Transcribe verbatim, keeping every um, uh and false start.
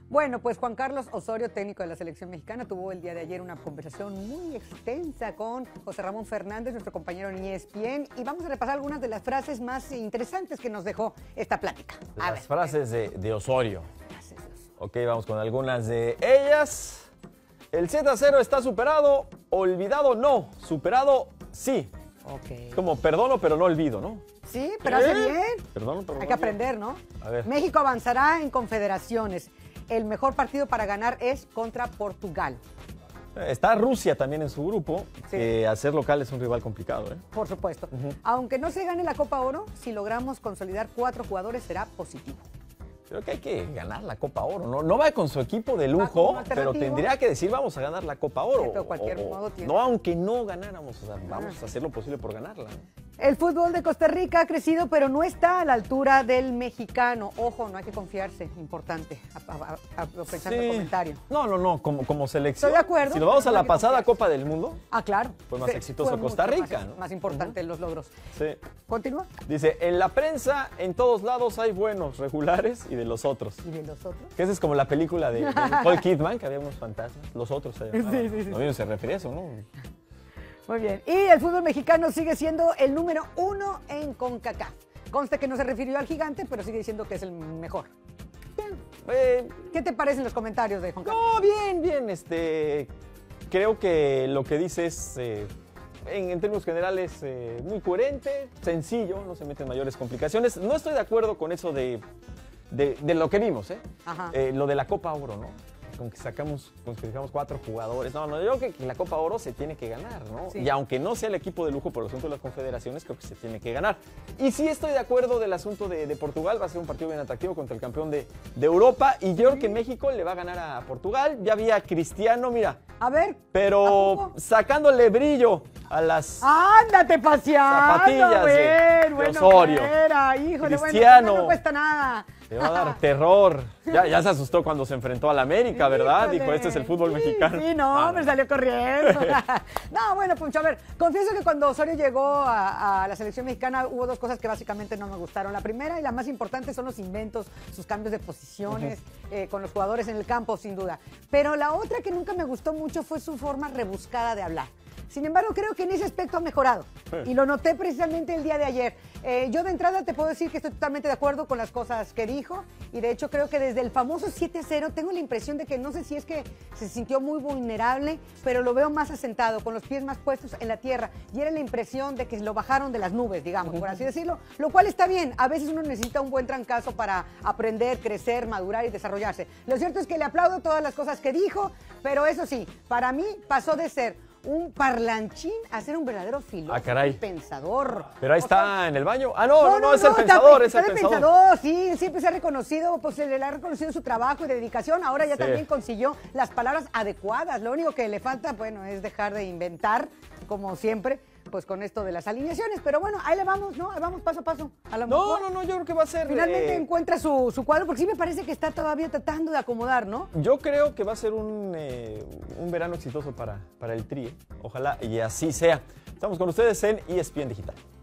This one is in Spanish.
Bueno, pues Juan Carlos Osorio, técnico de la selección mexicana, tuvo el día de ayer una conversación muy extensa con José Ramón Fernández, nuestro compañero en E S P N, y vamos a repasar algunas de las frases más interesantes que nos dejó esta plática. A Las ver, frases de, de Osorio. frases de Osorio. Ok, vamos con algunas de ellas. El siete a cero está superado, olvidado no, superado sí. Ok. Como perdono pero no olvido, ¿no? Sí, pero hace ¿Eh? bien. Perdono pero no Hay que olvido. aprender, ¿no? A ver. México avanzará en confederaciones. El mejor partido para ganar es contra Portugal. Está Rusia también en su grupo, Sí. que al ser local es un rival complicado, ¿eh? Por supuesto. Aunque no se gane la Copa Oro, si logramos consolidar cuatro jugadores será positivo. Creo que hay que ganar la Copa Oro, ¿no? No va con su equipo de como lujo, alternativo. pero tendría que decir vamos a ganar la Copa Oro. Sí, pero de cualquier O- o- modo tiene- No, aunque no ganáramos, o sea, vamos Ah. a hacer lo posible por ganarla, ¿no? El fútbol de Costa Rica ha crecido, pero no está a la altura del mexicano. Ojo, no hay que confiarse, importante, a- a- a- aprovechando el comentario. No, no, no, como, como selección. Estoy de acuerdo, Si nos vamos pero a no la hay que pasada confiarse. Copa del Mundo, Ah, claro. Fue más exitoso mucho Costa Rica, más, ¿no? Más importante los logros. sí. ¿Continúa? Dice, en la prensa, en todos lados hay buenos, regulares y de los otros. ¿Y de los otros? Que esa es como la película de, de Nicole Kidman, que había unos fantasmas. Los otros se llamaban. Sí, sí, sí. No, se refería a eso, ¿no? Muy bien. Y el fútbol mexicano sigue siendo el número uno en CONCACAF. Conste que no se refirió al gigante, pero sigue diciendo que es el mejor. Eh, ¿Qué te parecen los comentarios de Juan Carlos? no, bien, bien. Este, creo que lo que dice es, eh, en, en términos generales, eh, muy coherente, sencillo, no se mete en mayores complicaciones. No estoy de acuerdo con eso de, de, de lo que vimos, ¿eh? Ajá. Eh, lo de la Copa Oro, ¿no? Con que sacamos, con que sacamos cuatro jugadores. No, no, yo creo que la Copa Oro se tiene que ganar, ¿no? Sí. Y aunque no sea el equipo de lujo por el asunto de las confederaciones, creo que se tiene que ganar. Y sí estoy de acuerdo del asunto de, de Portugal, va a ser un partido bien atractivo contra el campeón de, de Europa. Y yo creo que México le va a ganar a Portugal. Ya vi a Cristiano, mira, A ver. ¿a pero poco? sacándole brillo a las... ¡Ándate paseando! Zapatillas de- ven, de bueno, Osorio. fuera, híjole, Cristiano. bueno, no cuesta nada. Le va a dar terror. Ya, ya se asustó cuando se enfrentó al América, ¿verdad? Híjole. Dijo, este es el fútbol Sí, mexicano. Sí, no, Ah, hombre, salió corriendo. No, bueno, Poncho, a ver, confieso que cuando Osorio llegó a, a la selección mexicana hubo dos cosas que básicamente no me gustaron. La primera y la más importante son los inventos, sus cambios de posiciones eh, con los jugadores en el campo, sin duda. Pero la otra que nunca me gustó mucho fue su forma rebuscada de hablar. Sin embargo, creo que en ese aspecto ha mejorado. Y lo noté precisamente el día de ayer. Eh, yo de entrada te puedo decir que estoy totalmente de acuerdo con las cosas que dijo. Y de hecho creo que desde el famoso siete a cero tengo la impresión de que no sé si es que se sintió muy vulnerable, pero lo veo más asentado, con los pies más puestos en la tierra. Y era la impresión de que lo bajaron de las nubes, digamos, por así decirlo. Lo cual está bien. A veces uno necesita un buen trancazo para aprender, crecer, madurar y desarrollarse. Lo cierto es que le aplaudo todas las cosas que dijo, pero eso sí, para mí pasó de ser un parlanchín a ser un verdadero filósofo Ah, caray. y pensador. Pero ahí O sea, está en el baño. Ah, no, no, no, es el pensador, es está el de pensador. pensador, sí, siempre se ha reconocido, pues se le ha reconocido su trabajo y dedicación, ahora ya Sí. también consiguió las palabras adecuadas, lo único que le falta, bueno, es dejar de inventar, como siempre, pues con esto de las alineaciones, pero bueno, ahí le vamos, ¿no? Ahí vamos paso a paso. A lo No, mejor no, no, yo creo que va a ser... finalmente eh, encuentra su, su cuadro, porque sí me parece que está todavía tratando de acomodar, ¿no? Yo creo que va a ser un, eh, un verano exitoso para, para el Tri. ¿eh? Ojalá y así sea. Estamos con ustedes en E S P N Digital.